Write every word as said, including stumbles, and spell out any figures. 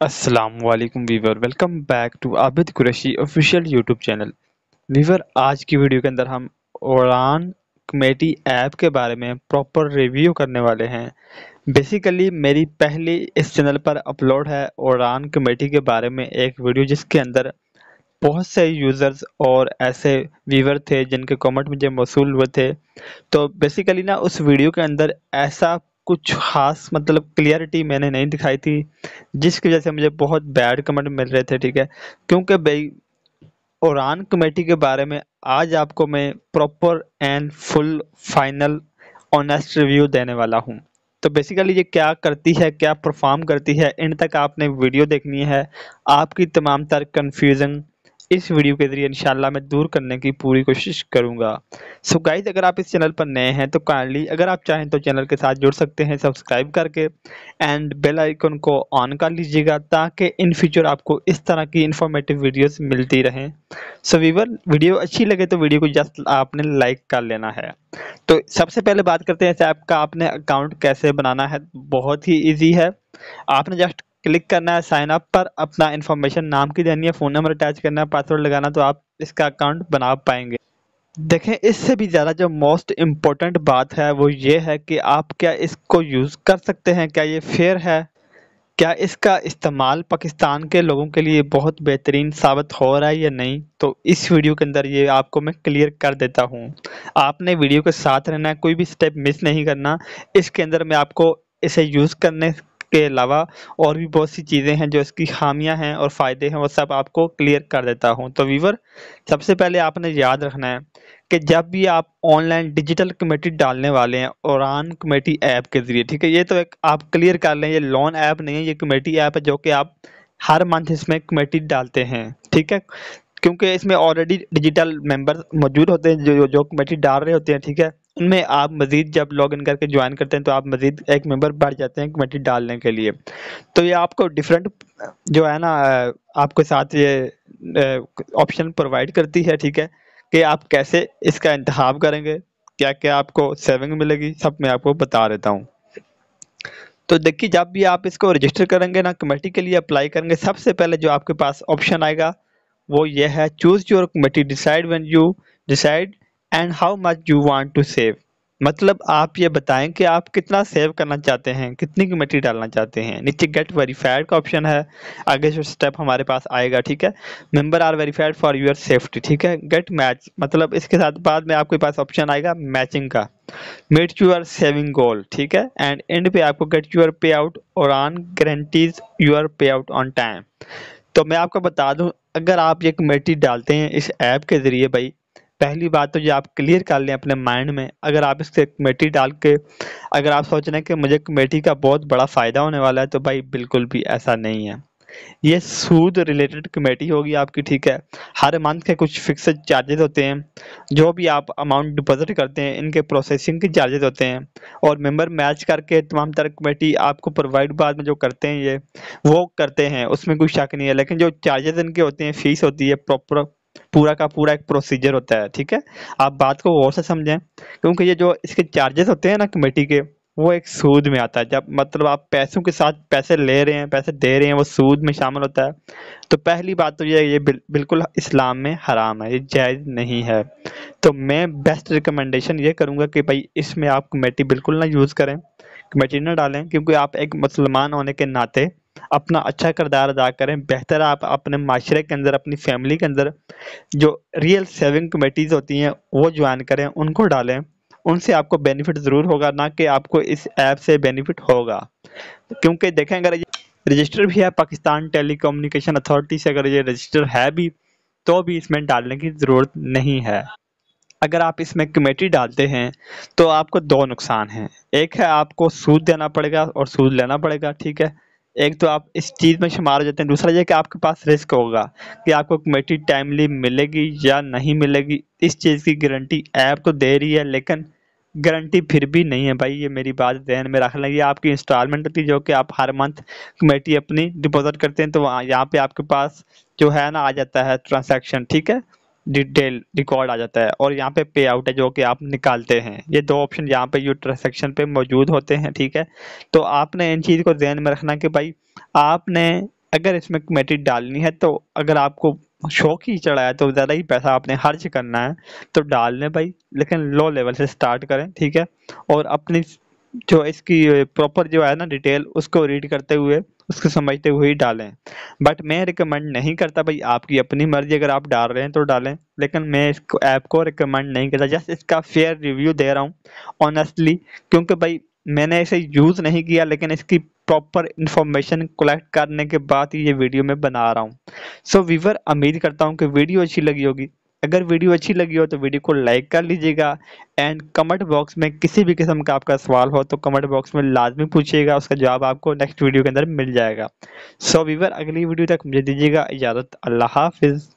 अस्सलाम वालेकुम viewer, welcome back to Abid Qureshi official YouTube channel. Viewer, आज की वीडियो के अंदर हम उड़ान कमेटी ऐप के बारे में प्रॉपर रिव्यू करने वाले हैं। बेसिकली मेरी पहली इस चैनल पर अपलोड है उड़ान कमेटी के बारे में एक वीडियो, जिसके अंदर बहुत से यूज़र्स और ऐसे व्यूवर थे जिनके कमेंट मुझे मौसूल हुए थे। तो बेसिकली ना उस वीडियो के अंदर ऐसा कुछ खास मतलब क्लियरिटी मैंने नहीं दिखाई थी, जिसकी वजह से मुझे बहुत बैड कमेंट मिल रहे थे। ठीक है, क्योंकि भाई उड़ान कमेटी के बारे में आज आपको मैं proper and full final honest review देने वाला हूं। तो बेसिकली ये क्या करती है, क्या परफॉर्म करती है, इन तक आपने वीडियो देखनी है। आपकी तमाम तर कन्फ्यूजन इस वीडियो के जरिए इंशाल्लाह मैं दूर करने की पूरी कोशिश करूंगा। सो गाइज, अगर आप इस चैनल पर नए हैं तो काइंडली अगर आप चाहें तो चैनल के साथ जुड़ सकते हैं सब्सक्राइब करके, एंड बेल आइकन को ऑन कर लीजिएगा ताकि इन फ्यूचर आपको इस तरह की इंफॉर्मेटिव वीडियोस मिलती रहें। सो वीवर, वीडियो अच्छी लगे तो वीडियो को जस्ट आपने लाइक कर लेना है। तो सबसे पहले बात करते हैं इस ऐप का आपने अकाउंट कैसे बनाना है। बहुत ही इजी है। आपने जस्ट क्लिक करना है साइन अप पर, अपना इन्फॉर्मेशन नाम की देनी है, फ़ोन नंबर अटैच करना है, पासवर्ड लगाना, तो आप इसका अकाउंट बना पाएंगे। देखें, इससे भी ज़्यादा जो मोस्ट इम्पोर्टेंट बात है वो ये है कि आप क्या इसको यूज़ कर सकते हैं, क्या ये फेयर है, क्या इसका इस्तेमाल पाकिस्तान के लोगों के लिए बहुत बेहतरीन साबित हो रहा है या नहीं। तो इस वीडियो के अंदर ये आपको मैं क्लियर कर देता हूँ। आपने वीडियो के साथ रहना है, कोई भी स्टेप मिस नहीं करना। इसके अंदर मैं आपको इसे यूज़ करने के अलावा और भी बहुत सी चीज़ें हैं जो इसकी खामियां हैं और फ़ायदे हैं, वो सब आपको क्लियर कर देता हूं। तो व्यूवर, सबसे पहले आपने याद रखना है कि जब भी आप ऑनलाइन डिजिटल कमेटी डालने वाले हैं उड़ान कमेटी ऐप के जरिए, ठीक है, ये तो एक आप क्लियर कर लें, ये लोन ऐप नहीं है, ये कमेटी ऐप है जो कि आप हर मंथ इसमें कमेटी डालते हैं। ठीक है, क्योंकि इसमें ऑलरेडी डिजिटल मेंबर मौजूद होते हैं जो जो कमेटी डाल रहे होते हैं। ठीक है, उनमें आप मजीद जब लॉग इन करके ज्वाइन करते हैं तो आप मजीद एक मेंबर बढ़ जाते हैं कमेटी डालने के लिए। तो ये आपको डिफरेंट जो है ना आपके साथ ये ऑप्शन प्रोवाइड करती है। ठीक है, कि आप कैसे इसका इंतखाब करेंगे, क्या क्या आपको सेविंग मिलेगी, सब मैं आपको बता देता हूँ। तो देखिए, जब भी आप इसको रजिस्टर करेंगे ना, कमेटी के लिए अप्लाई करेंगे, सबसे पहले जो आपके पास ऑप्शन आएगा वो ये है, choose your committee, decide when you decide and how much you want to save. मतलब आप ये बताएं कि आप कितना सेव करना चाहते हैं, कितनी कमेटी डालना चाहते हैं। नीचे गेट वेरीफाइड का ऑप्शन है, आगे जो स्टेप हमारे पास आएगा। ठीक है, member are verified for your safety. ठीक है, गेट मैच, मतलब इसके साथ बाद में आपके पास ऑप्शन आएगा मैचिंग का, मीट योर सेविंग गोल। ठीक है, एंड एंड पे आपको गेट योर पे आउट और on guarantees your payout on time. तो मैं आपको बता दूं, अगर आप ये कमेटी डालते हैं इस ऐप के जरिए, भाई पहली बात तो ये आप क्लियर कर लें अपने माइंड में, अगर आप इससे कमेटी डाल के अगर आप सोच रहे हैं कि मुझे कमेटी का बहुत बड़ा फायदा होने वाला है, तो भाई बिल्कुल भी ऐसा नहीं है। ये सूद रिलेटेड कमेटी होगी आपकी। ठीक है, हर मंथ के कुछ फिक्स्ड चार्जेस होते हैं, जो भी आप अमाउंट डिपॉजिट करते हैं इनके प्रोसेसिंग के चार्जेस होते हैं, और मेंबर मैच करके तमाम तरह कमेटी आपको प्रोवाइड बाद में जो करते हैं ये वो करते हैं, उसमें कोई शक नहीं है। लेकिन जो चार्जेस इनके होते हैं, फीस होती है, प्रॉपर पूरा का पूरा एक प्रोसीजर होता है। ठीक है, आप बात को गौर से समझें, क्योंकि ये जो इसके चार्जेस होते हैं ना कमेटी के, वो एक सूद में आता है। जब मतलब आप पैसों के साथ पैसे ले रहे हैं, पैसे दे रहे हैं, वो सूद में शामिल होता है। तो पहली बात तो ये ये बिल, बिल्कुल इस्लाम में हराम है, ये जायज़ नहीं है। तो मैं बेस्ट रिकमेंडेशन ये करूंगा कि भाई इसमें आप कमेटी बिल्कुल ना यूज़ करें, कमेटी ना डालें, क्योंकि आप एक मुसलमान होने के नाते अपना अच्छा किरदार अदा करें। बेहतर आप अपने माशरे के अंदर, अपनी फैमिली के अंदर जो रियल सेविंग कमेटीज़ होती हैं वो ज्वाइन करें, उनको डालें, उनसे आपको बेनिफिट ज़रूर होगा, ना कि आपको इस ऐप से बेनिफिट होगा। क्योंकि देखें, अगर ये रजिस्टर भी है पाकिस्तान टेली कम्युनिकेशन अथॉरिटी से, अगर ये रजिस्टर है भी तो भी इसमें डालने की ज़रूरत नहीं है। अगर आप इसमें कमेटी डालते हैं तो आपको दो नुकसान हैं। एक है आपको सूद देना पड़ेगा और सूद लेना पड़ेगा। ठीक है, एक तो आप इस चीज़ में शुमार हो जाते हैं, दूसरा ये कि आपके पास रिस्क होगा कि आपको कमेटी टाइमली मिलेगी या नहीं मिलेगी। इस चीज़ की गारंटी ऐप तो दे रही है, लेकिन गारंटी फिर भी नहीं है भाई, ये मेरी बात ध्यान में रख लें। ये आपकी इंस्टॉलमेंट होती है जो कि आप हर मंथ कमेटी अपनी डिपॉजिट करते हैं, तो वहाँ यहाँ पे आपके पास जो है ना आ जाता है ट्रांसैक्शन। ठीक है, डिटेल रिकॉर्ड आ जाता है, और यहाँ पे पे आउट है जो कि आप निकालते हैं। ये दो ऑप्शन यहाँ पे यू ट्रांसैक्शन पे मौजूद होते हैं। ठीक है, तो आपने इन चीज़ को ध्यान में रखना कि भाई आपने अगर इसमें कमेटी डालनी है तो अगर आपको शौक ही चढ़ा है तो ज़्यादा ही पैसा आपने खर्च करना है तो डाल लें भाई, लेकिन लो लेवल से स्टार्ट करें, ठीक है। और अपनी जो इसकी प्रॉपर जो है ना डिटेल उसको रीड करते हुए उसको समझते हुए ही डालें। बट मैं रिकमेंड नहीं करता भाई, आपकी अपनी मर्जी, अगर आप डाल रहे हैं तो डालें, लेकिन मैं इसको ऐप को रिकमेंड नहीं करता। जस्ट इसका फेयर रिव्यू दे रहा हूँ ऑनेस्टली, क्योंकि भाई मैंने इसे यूज़ नहीं किया, लेकिन इसकी प्रॉपर इंफॉर्मेशन कलेक्ट करने के बाद ही ये वीडियो मैं बना रहा हूँ। सो व्यूअर, उम्मीद करता हूँ कि वीडियो अच्छी लगी होगी। अगर वीडियो अच्छी लगी हो तो वीडियो को लाइक कर लीजिएगा एंड कमेंट बॉक्स में किसी भी किस्म का आपका सवाल हो तो कमेंट बॉक्स में लाजमी पूछिएगा, उसका जवाब आपको नेक्स्ट वीडियो के अंदर मिल जाएगा। सो व्यूअर, अगली वीडियो तक मुझे दीजिएगा इजाज़त। अल्लाह हाफिज़।